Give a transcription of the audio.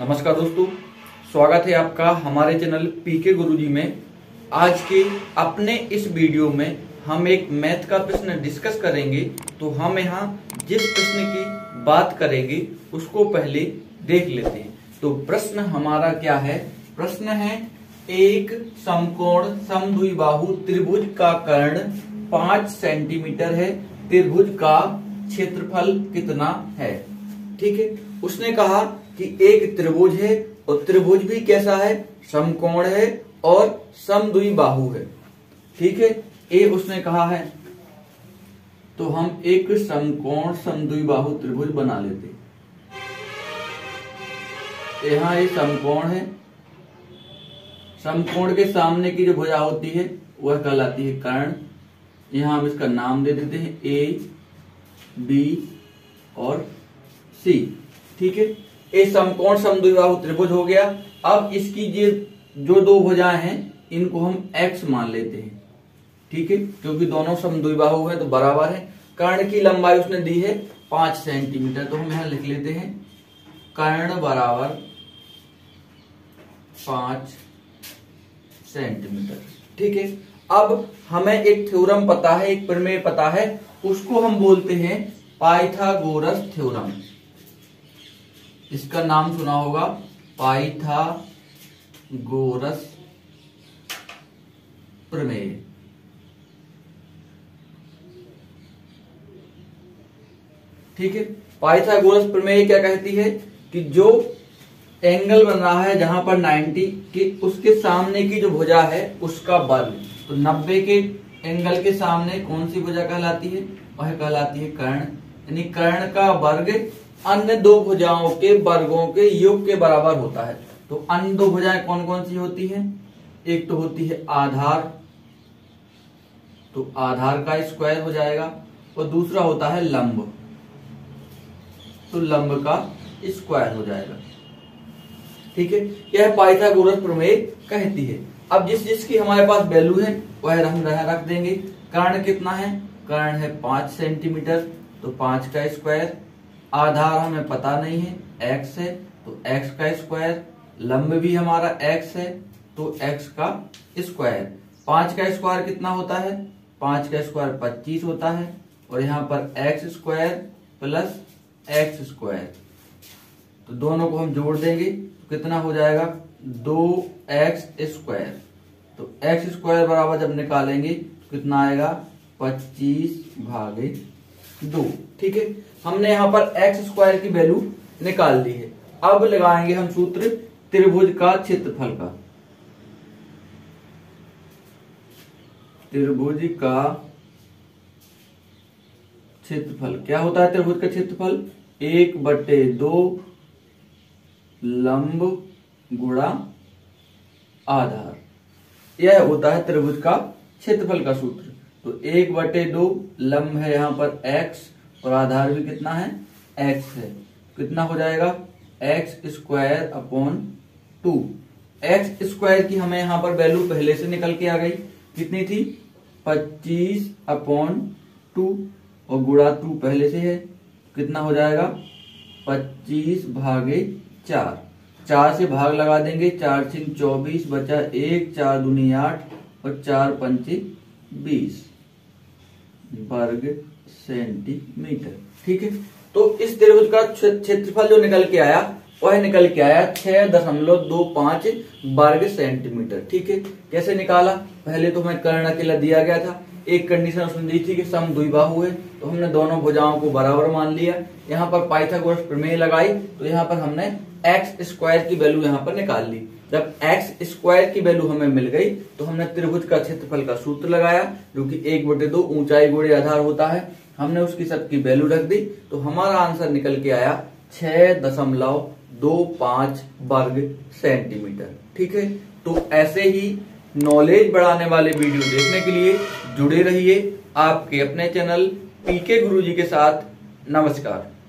नमस्कार दोस्तों, स्वागत है आपका हमारे चैनल पीके गुरुजी में। आज के अपने इस वीडियो में हम एक मैथ का प्रश्न डिस्कस करेंगे। तो हम यहाँ जिस प्रश्न की बात करेंगे उसको पहले देख लेते हैं। तो प्रश्न हमारा क्या है? प्रश्न है, एक समकोण समद्विबाहु त्रिभुज का कर्ण 5 सेंटीमीटर है, त्रिभुज का क्षेत्रफल कितना है? ठीक है, उसने कहा कि एक त्रिभुज है और त्रिभुज भी कैसा है? समकोण है और समद्विबाहु है। ठीक है, ये उसने कहा है। तो हम एक समकोण समद्विबाहु त्रिभुज बना लेते हैं। यहां ये समकोण है, समकोण के सामने की जो भुजा होती है वह कहलाती है कर्ण। यहां हम इसका नाम दे देते हैं ए, बी और सी। ठीक है, ये समकोण समद्विबाहु त्रिभुज हो गया। अब इसकी जो दो भुजाएं हैं इनको हम x मान लेते हैं। ठीक है, क्योंकि दोनों समद्विबाहु है तो बराबर है। कर्ण की लंबाई उसने दी है 5 सेंटीमीटर, तो हम यहां लिख लेते हैं कर्ण बराबर 5 सेंटीमीटर। ठीक है, अब हमें एक थ्योरम पता है, एक प्रमेय पता है, उसको हम बोलते हैं पाइथागोरस थ्योरम। इसका नाम सुना होगा, पाइथागोरस प्रमेय। ठीक है, पाइथागोरस प्रमेय क्या कहती है कि जो एंगल बन रहा है जहां पर 90 की, उसके सामने की जो भुजा है उसका वर्ग। तो 90 के एंगल के सामने कौन सी भुजा कहलाती है? वह कहलाती है कर्ण। यानी कर्ण का वर्ग अन्य दो भुजाओं के वर्गों के योग के बराबर होता है। तो अन्य दो भुजाएं कौन कौन सी होती हैं? एक तो होती है आधार, तो आधार का स्क्वायर हो जाएगा, और दूसरा होता है लंब, तो लंब का स्क्वायर हो जाएगा। ठीक है, यह पाइथागोरस प्रमेय कहती है। अब जिसकी हमारे पास वैल्यू है वह हम रख देंगे। कर्ण कितना है? कर्ण है 5 सेंटीमीटर, तो 5 का स्क्वायर। आधार हमें पता नहीं है, x है, तो x का स्क्वायर। लंब भी हमारा x है, तो x का स्क्वायर। 5 का स्क्वायर कितना होता है? 5 का स्क्वायर 25 होता है, और यहाँ पर x square plus x square, तो दोनों को हम जोड़ देंगे तो कितना हो जाएगा? 2x square. तो x स्क्वायर बराबर जब निकालेंगे तो कितना आएगा? 25/2। ठीक है, हमने यहाँ पर x स्क्वायर की वैल्यू निकाल दी है। अब लगाएंगे हम सूत्र त्रिभुज का क्षेत्रफल का। त्रिभुज का क्षेत्रफल क्या होता है? त्रिभुज का क्षेत्रफल 1/2 लंब गुणा आधार, यह होता है त्रिभुज का क्षेत्रफल का सूत्र। तो 1/2 लंब है यहाँ पर x, और आधार भी कितना है? x है। कितना हो जाएगा? x square upon 2। x square की हमें यहाँ पर वैल्यू पहले से निकल के आ गई, कितनी थी? 25/2, और गुणा 2 पहले से है, कितना हो जाएगा? 25/4। 4 से भाग लगा देंगे, 4 × 24 बचा 1, 4 दूनी 8 और 4 पंचे 20 वर्ग सेंटीमीटर। ठीक है, तो इस त्रिभुज का क्षेत्रफल जो निकल के आया वह निकल के आया 6.25 वर्ग सेंटीमीटर। ठीक है, कैसे निकाला? पहले तो हमें कर्ण अकेला दिया गया था, एक कंडीशन उसने दी थी कि समद्विबाहु है, तो हमने दोनों भुजाओं को बराबर मान लिया। यहाँ पर पाइथागोरस प्रमेय लगाई, तो यहाँ पर हमने x स्क्वायर की वैल्यू यहाँ पर निकाल ली। जब x स्क्वायर की वैल्यू हमें मिल गई तो हमने त्रिभुज का क्षेत्रफल का सूत्र लगाया, जो कि 1/2 ऊंचाई गुणे आधार होता है। हमने उसकी सबकी वैल्यू रख दी, तो हमारा आंसर निकल के आया 6.25 वर्ग सेंटीमीटर। ठीक है, तो ऐसे ही नॉलेज बढ़ाने वाले वीडियो देखने के लिए जुड़े रहिए आपके अपने चैनल पीके गुरुजी के साथ। नमस्कार।